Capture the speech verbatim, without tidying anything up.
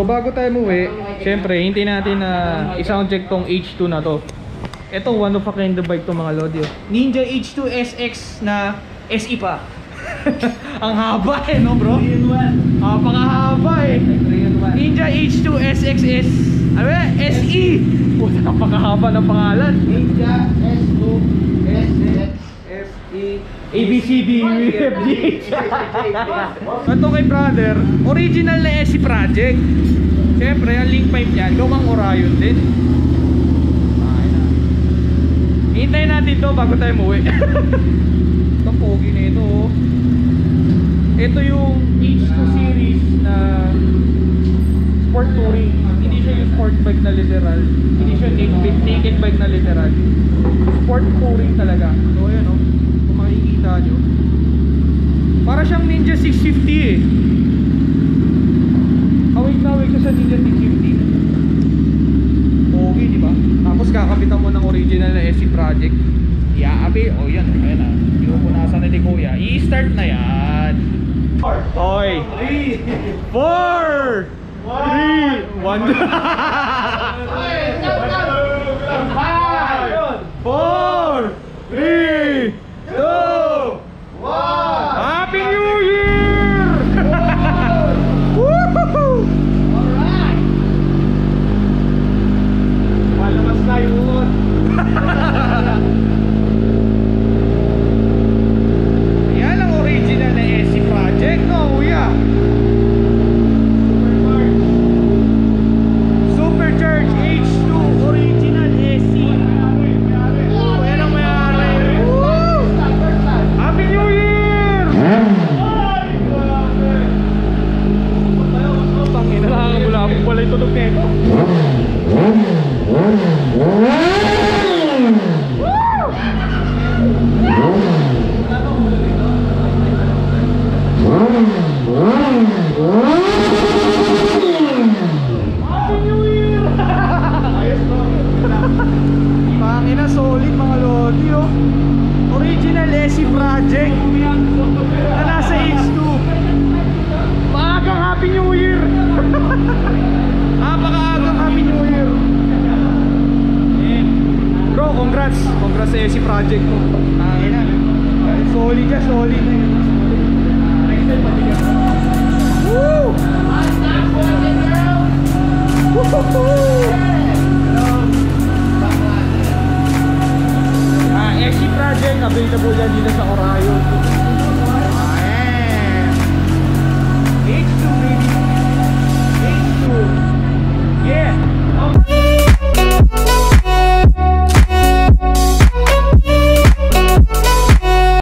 So bago tayo umuwi, syempre hintayin natin na i-sound check tong H two na to. Ito one of a kind of bike to mga lodi. Ninja H two S X na S E pa. Ang haba eh no bro? Ah, pakahaba eh. Ninja H two S X S. Ano ba? S E. Puta, napakahaba ng pangalan. Ninja S two S X S E A B C D E F G H. Ito kay brother, original na S E project. Siyempre, ang link pipe niyan, gawang Orion din. Ay na. Hintayin natin to bago tayo umuwi. Itong pogi na ito oh. Ito yung H two series na sport touring. Hindi siya yung sport bike na literal. Hindi siya naked, naked bike na literal. Sport touring talaga. So ayan oh, kung makikita nyo, para siyang Ninja six fifty eh. Awig na awig siya sa Ninja six fifty. Okay, di ba? Tapos kakapitan mo ng original na S E project. Iaabi, oh yan, ayan na. Pinupunasan na ni Kuya. I-start na yan. Oy! four! three! one! four! three! two! one! Happy New Year! Woohoo! Alright! Malamas na yun! Yan ang original na S E project, no kuya? Supercharged H two original S E. Oh, yan ang mayari. Woo! Happy New Year! Tangina, nakakabulabog pala yung tunog nito. Pangina, solid mga lodi oh. Original S E project na nasa H two. Maagang Happy New Year. Napakaagang Happy New Year. Eh, bro, congrats. Congrats sa S E project ko. Pangina, solid ka, solid na yun. Woo! Woohoo! Ah, S E project available yan dito sa Orion.